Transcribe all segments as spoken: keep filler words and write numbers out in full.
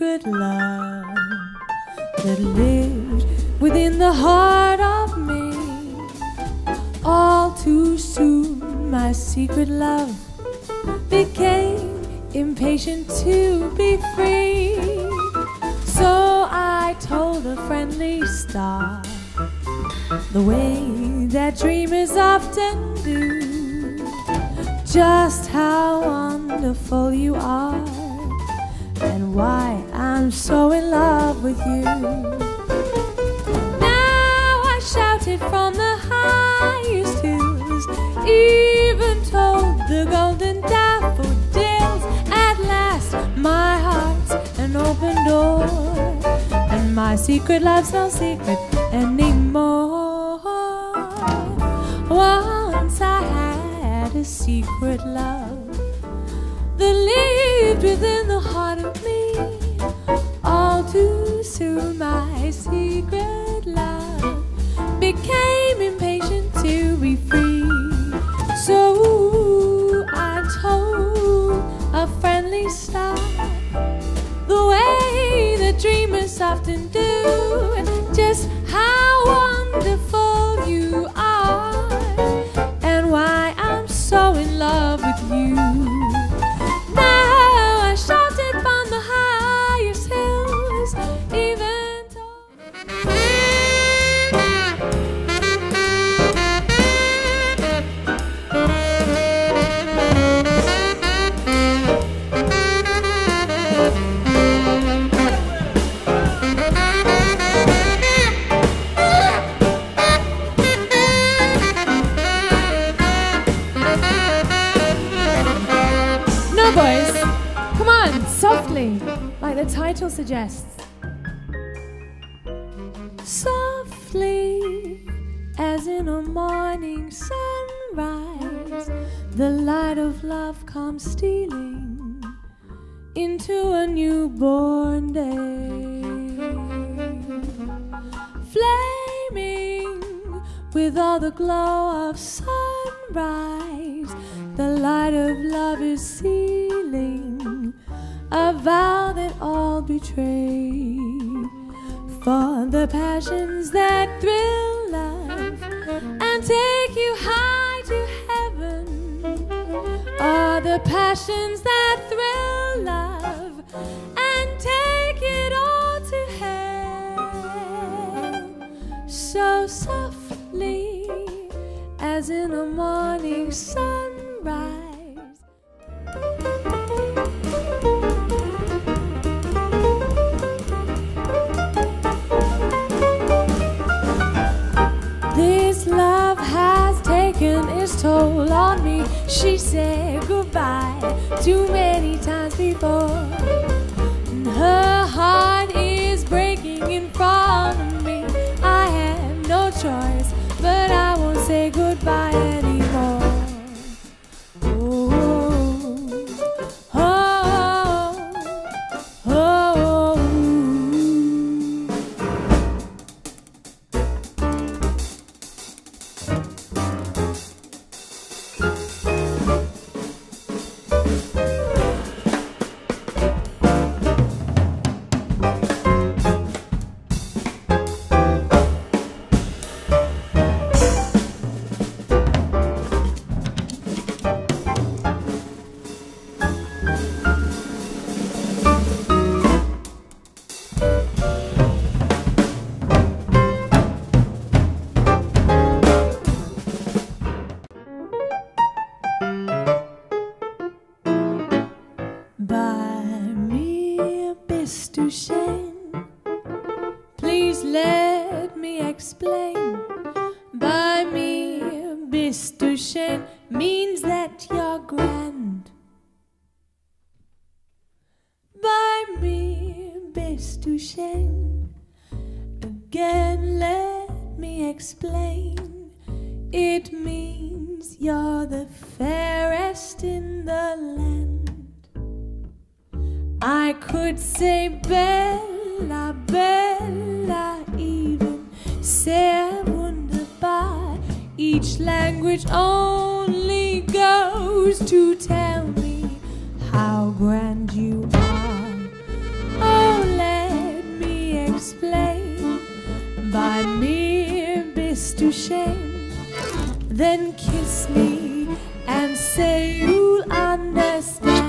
secret love that lived within the heart of me. All too soon my secret love became impatient to be free. So I told a friendly star, the way that dreamers often do, just how wonderful you are and why I'm so in love with you. Now I shouted from the highest hills, even told the golden daffodils. At last my heart's an open door, and my secret love's no secret anymore. Once I had a secret love that lived within the heart of me. All too soon my secret love became impatient to be free. So I told a friendly star, the way that dreamers often do, just how wonderful you are and why I'm so in love with you. Now I shouted from the highest hills, even told boys, come on, softly, like the title suggests. Softly, as in a morning sunrise, the light of love comes stealing into a newborn day. Flaming with all the glow of sunrise, the light of love is sealing a vow that all betray. For the passions that thrill love and take you high to heaven are the passions that thrill love and take it all to hell. So softly, as in a morning sunrise, this love has taken its toll on me. She said goodbye too many times before, and her heart is breaking in front of me. I have no choice, but I won't say goodbye anymore. Please let me explain. By me, Bistuchen means that you're grand. By me, Bistuchen, again let me explain. It means you're the fairest in the land. I could say Bella, Bella, even say wunderbar. Each language only goes to tell me how grand you are. Oh, used to shame. Then kiss me and say you'll understand.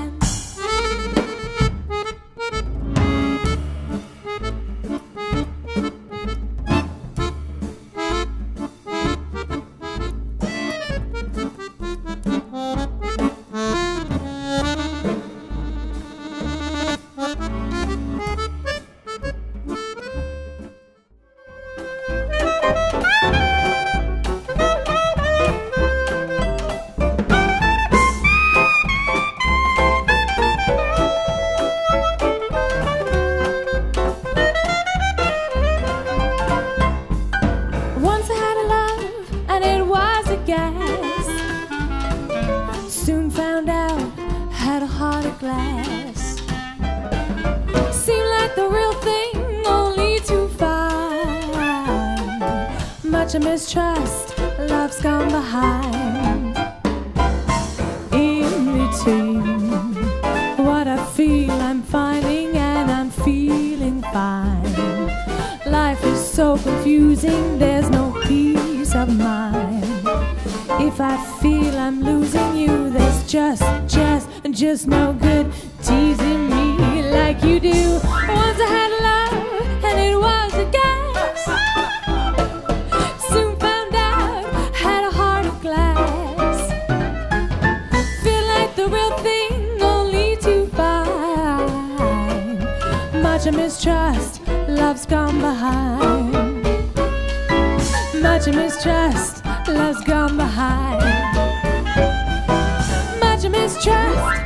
Soon found out had a heart of glass. Seemed like the real thing, only to find much of mistrust, love's gone behind. In between what I feel I'm finding, and I'm feeling fine. Life is so confusing, there's no peace of mind. If I feel I'm losing you, there's just, just, just no good teasing me like you do. Once I had love, and it was a gas. Soon found out, had a heart of glass. Feel like the real thing, only to find much of mistrust, love's gone behind. Much of mistrust, love's gone behind. Much of mistrust.